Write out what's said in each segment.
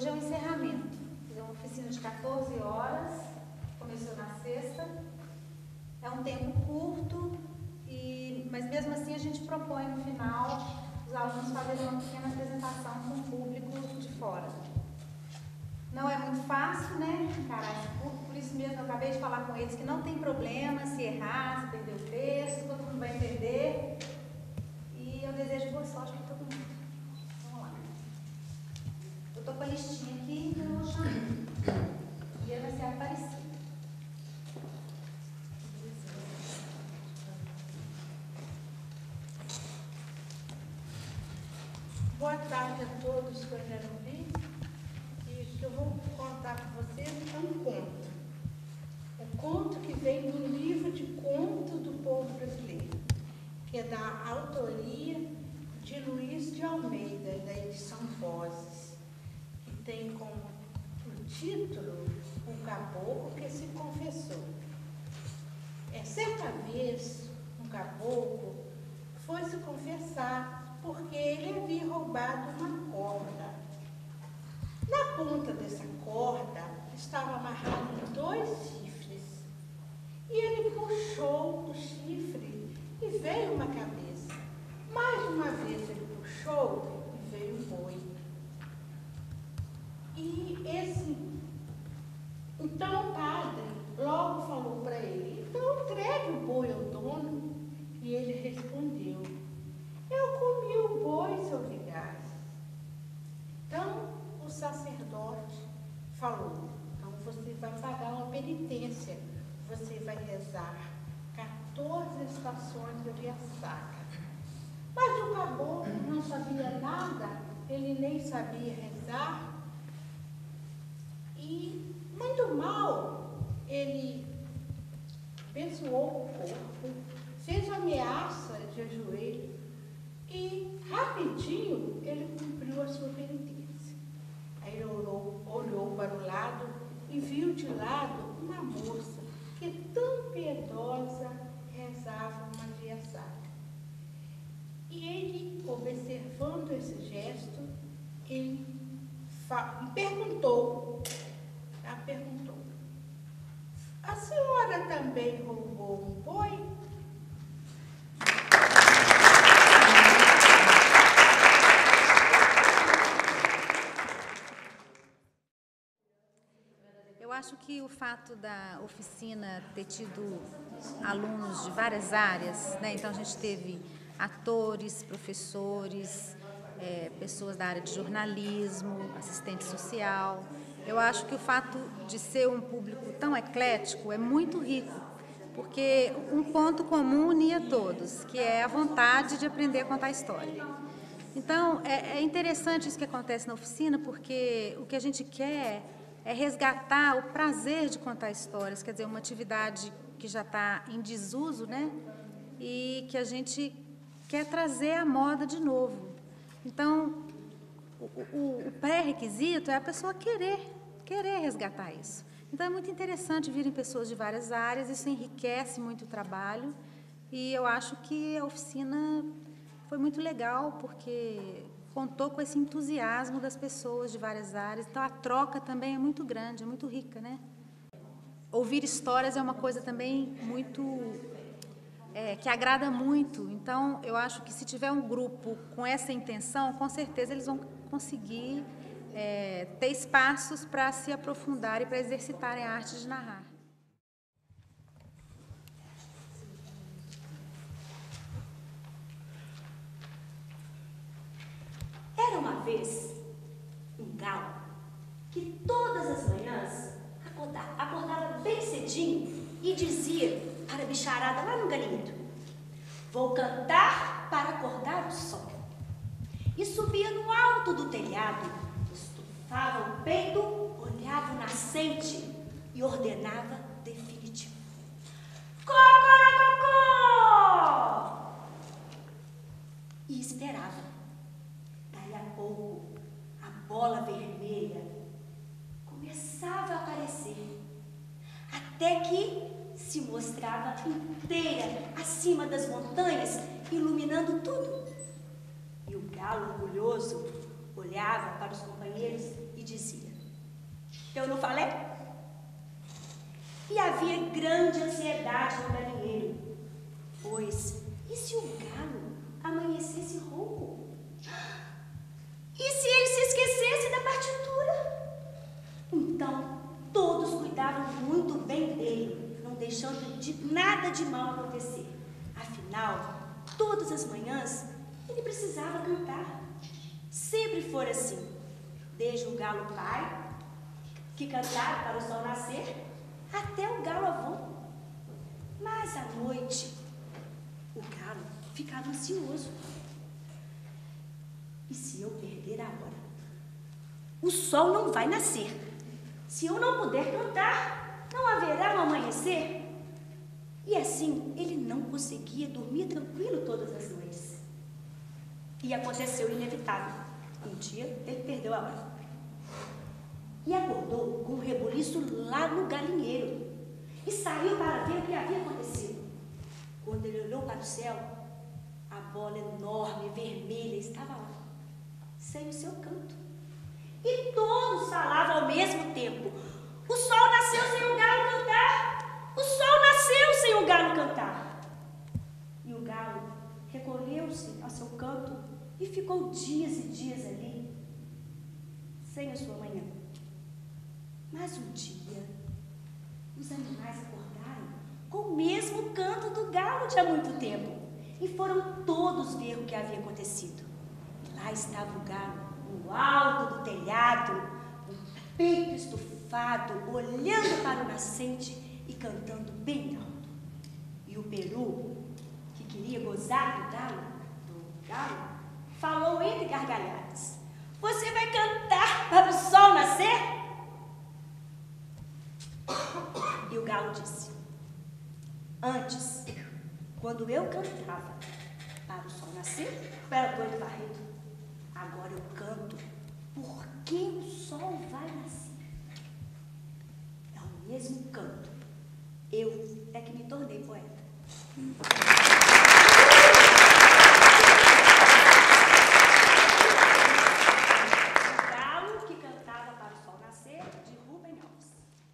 hoje é o encerramento. É uma oficina de 14 horas, começou na sexta. É um tempo curto, mas mesmo assim a gente propõe no final os alunos fazerem uma pequena apresentação com o público de fora. Não é muito fácil, né, encarar esse público, por isso mesmo eu acabei de falar com eles que não tem problema se errar, se perder o texto, todo mundo vai entender. E eu desejo boa sorte para todo mundo. Vamos lá. Eu estou com a listinha aqui, então eu vou chamar. E ela vai ser Aparecida. Boa tarde a todos que vieram vir. E o que eu vou contar para vocês é um conto. Um conto que vem do livro de contos do povo brasileiro, que é da autoria de Luiz de Almeida, da edição Vozes, que tem como o título O Caboclo que se Confessou. Certa vez, um caboclo foi se confessar porque ele havia roubado uma corda. Na ponta dessa corda estava amarrado 2 chifres. E ele puxou o chifre e veio uma cabeça. Mais uma vez ele puxou e veio um boi. Então o padre logo falou para ele: então entregue o boi ao dono. E ele respondeu: eu comi o boi, seu vigário. Então o sacerdote falou: então você vai pagar uma penitência, você vai rezar 14 estações de ressaca. Mas o caboclo não sabia nada, ele nem sabia rezar. E muito mal, ele abençoou o corpo, fez ameaça de ajoelho e rapidinho ele cumpriu a sua penitência. Aí ele olhou para o lado e viu de lado uma moça que tão piedosa rezava uma ressaca. E ele, observando esse gesto, ele perguntou, a senhora também roubou um boi? Eu acho que o fato da oficina ter tido alunos de várias áreas, né? Então a gente teve atores, professores, pessoas da área de jornalismo, assistente social. Eu acho que o fato de ser um público tão eclético é muito rico, porque um ponto comum unia todos, que é a vontade de aprender a contar história. Então, é interessante isso que acontece na oficina, porque o que a gente quer é resgatar o prazer de contar histórias, quer dizer, uma atividade que já está em desuso, né? E que a gente quer trazer à moda de novo. Então, o pré-requisito é a pessoa querer resgatar isso. Então, é muito interessante virem pessoas de várias áreas, isso enriquece muito o trabalho, e eu acho que a oficina foi muito legal, porque contou com esse entusiasmo das pessoas de várias áreas, então a troca também é muito grande, é muito rica, né? Ouvir histórias é uma coisa também muito... que agrada muito, então eu acho que se tiver um grupo com essa intenção, com certeza eles vão conseguir ter espaços para se aprofundar e para exercitarem a arte de narrar. Era uma vez um galo que todas as manhãs acordava bem cedinho e dizia para a bicharada lá no galinheiro: vou cantar para acordar o sol. E subia no alto do telhado, estufava o peito, olhava o nascente e ordenava definitivo: cocorococó! E esperava. Daí a pouco, a bola vermelha começava a aparecer, até que se mostrava inteira acima das montanhas, iluminando tudo. E o galo orgulhoso olhava para os companheiros e dizia: Eu não falei? E havia grande ansiedade no galinheiro, pois, e se o galo amanhecesse rouco? E se ele se esquecesse da partitura? Então, todos cuidavam muito bem dele, não deixando nada de mal acontecer. Afinal, todas as manhãs, ele precisava cantar. Sempre foi assim, desde o galo pai, que cantava para o sol nascer, até o galo avô. Mas à noite, o galo ficava ansioso. E se eu perder a hora? O sol não vai nascer. Se eu não puder cantar, não haverá um amanhecer. E assim, ele não conseguia dormir tranquilo todas as noites. E aconteceu o inevitável. Um dia, ele perdeu a hora. E acordou com um rebuliço lá no galinheiro. E saiu para ver o que havia acontecido. Quando ele olhou para o céu, a bola enorme, vermelha, estava lá, sem o seu canto. E todos falavam ao mesmo tempo: o sol nasceu sem o galo cantar! O sol nasceu sem o galo cantar! E o galo recolheu-se ao seu canto e ficou dias e dias ali, sem a sua manhã. Mas um dia, os animais acordaram com o mesmo canto do galo de há muito tempo e foram todos ver o que havia acontecido. Lá estava o galo, no alto do telhado, com o peito estufado, olhando para o nascente e cantando bem alto. E o peru, que queria gozar do galo, falou entre gargalhadas: você vai cantar para o sol nascer? E o galo disse: antes, quando eu cantava para o sol nascer, eu era doido varrido. Agora eu canto porque o sol vai nascer. É o mesmo canto. Eu é que me tornei poeta. O galo que cantava para o sol nascer, de Rubem Alves.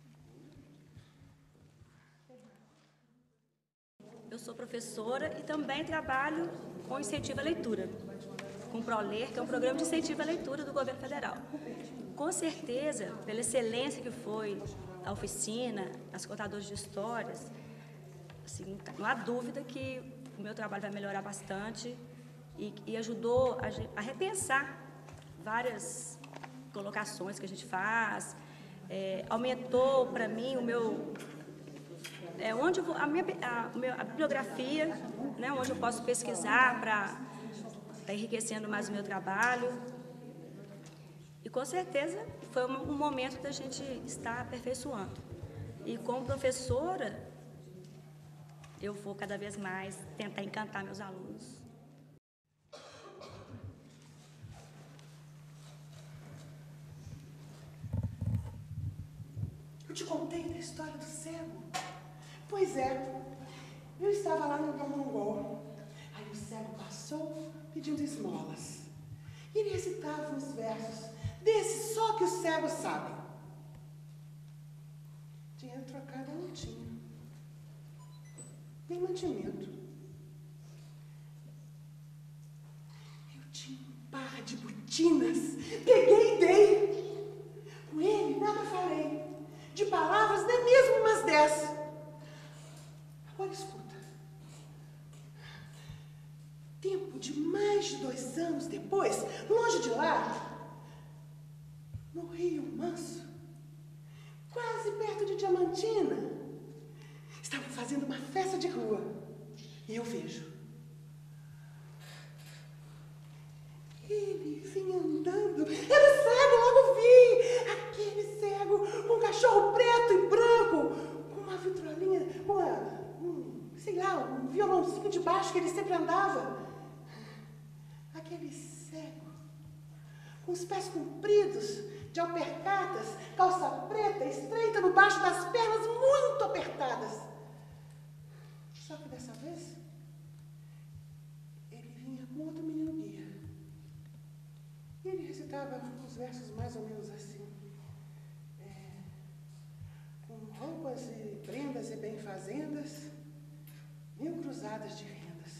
Eu sou professora e também trabalho com incentivo à leitura, com o ProLer, que é um programa de incentivo à leitura do governo federal. Com certeza, pela excelência que foi a oficina, as contadoras de histórias, assim, não há dúvida que o meu trabalho vai melhorar bastante e ajudou a repensar várias colocações que a gente faz, aumentou para mim o meu... onde eu vou, a bibliografia, né, onde eu posso pesquisar para estar enriquecendo mais o meu trabalho. E com certeza foi um momento da gente estar aperfeiçoando. E como professora, eu vou cada vez mais tentar encantar meus alunos. Eu te contei da história do cego? Pois é, eu estava lá no Mongol. Aí o cego passou pedindo esmolas. E ele recitava uns versos desses só que os cegos sabem. Dinheiro trocado eu não tinha. Nem mantimento. Eu tinha um par de botinas. Peguei e dei. Com ele nada falei. De palavras nem mesmo umas 10. Agora escuta. Tempo de mais de 2 anos depois, longe de lá, no Rio Manso, quase perto de Diamantina, estavam fazendo uma festa de rua. E eu vejo. Ele vinha andando. Era cego, logo vi. Aquele cego com um cachorro preto e branco, com uma vitrolinha, sei lá, um violãozinho de baixo que ele sempre andava. Aquele cego, com os pés compridos, de alpercatas, calça preta, estreita no baixo das pernas, muito apertadas. Só que dessa vez, ele vinha com outro menino guia. E ele recitava uns versos mais ou menos assim. coroas e prendas e benfazendas, 1000 cruzadas de rendas.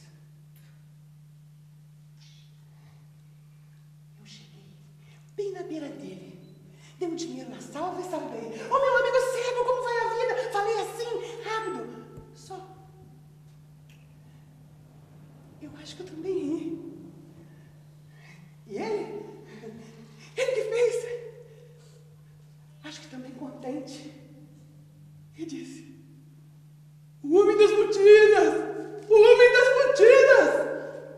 Eu cheguei bem na beira dele, dei um dinheiro na salva e saudei. Ô, meu amigo cego, como vai a vida? Falei assim, rápido, só. Eu acho que eu também ri. E ele que fez, acho que também contente, e disse: o homem das botinas! O homem das botinas!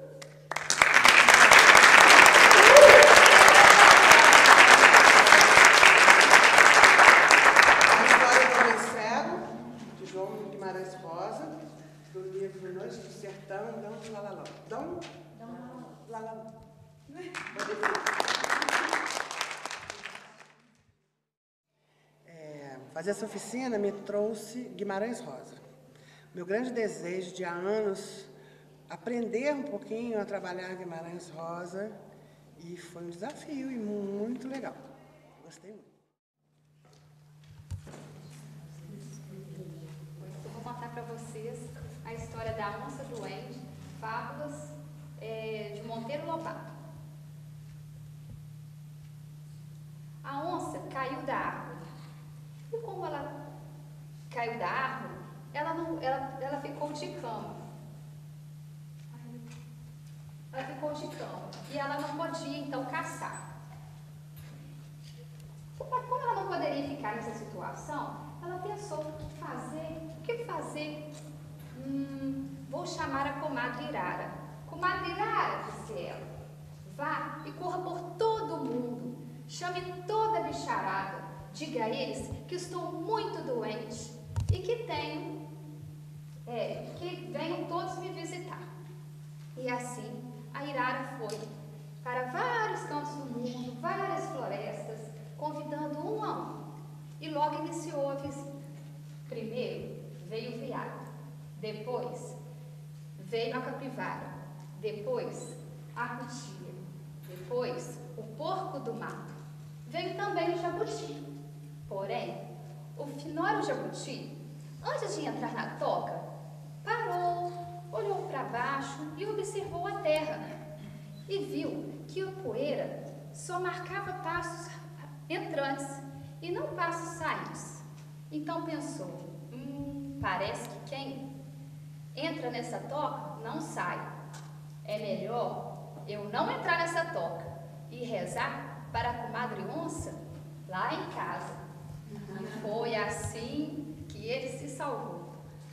A história do homem cego, de João Guimarães Rosa, do livro Noite do Sertão, Dom Lalalão. Dom Lalalão. Fazer essa oficina me trouxe Guimarães Rosa. Meu grande desejo de há anos aprender um pouquinho a trabalhar Guimarães Rosa, e foi um desafio e muito legal. Gostei muito. Eu vou contar para vocês a história da onça doente, Fábulas de Monteiro Lobato. A onça caiu da árvore. E como ela caiu da árvore, ela ficou de cama. Ela ficou de cama. E ela não podia, então, caçar. Como ela não poderia ficar nessa situação, ela pensou o que fazer? Vou chamar a comadre Irara. Comadre Irara, disse ela, vá e corra por todo mundo. Chame toda a bicharada. Diga a eles que estou muito doente e que venham todos me visitar. E assim, a Irara foi para vários cantos do mundo, várias florestas, convidando um a um. E logo iniciou a visita. Primeiro veio o veado, depois veio a capivara, depois a cutia, depois o porco do mato. Veio também o jabuti. Porém, o Finório Jabuti, antes de entrar na toca, parou, olhou para baixo e observou a terra. E viu que a poeira só marcava passos entrantes e não passos saídos. Então pensou, parece que quem entra nessa toca não sai. É melhor eu não entrar nessa toca e rezar para a comadre onça lá em casa. E foi assim que ele se salvou.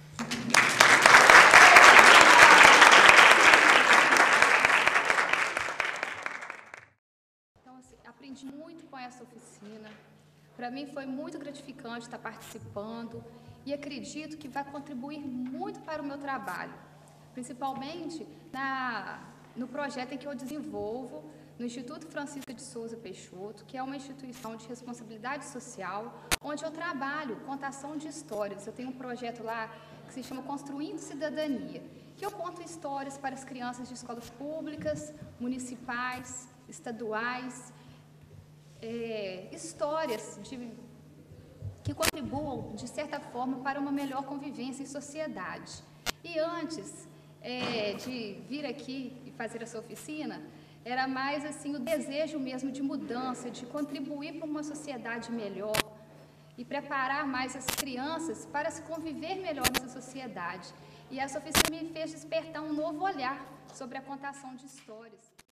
Então, assim, aprendi muito com essa oficina. Para mim foi muito gratificante estar participando e acredito que vai contribuir muito para o meu trabalho, principalmente no projeto em que eu desenvolvo no Instituto Francisca de Souza Peixoto, que é uma instituição de responsabilidade social, onde eu trabalho contação de histórias. Eu tenho um projeto lá que se chama Construindo Cidadania, que eu conto histórias para as crianças de escolas públicas, municipais, estaduais, histórias que contribuam, de certa forma, para uma melhor convivência em sociedade. E antes de vir aqui e fazer essa oficina, era mais assim o desejo mesmo de mudança, de contribuir para uma sociedade melhor e preparar mais as crianças para se conviver melhor nessa sociedade. E essa oficina me fez despertar um novo olhar sobre a contação de histórias.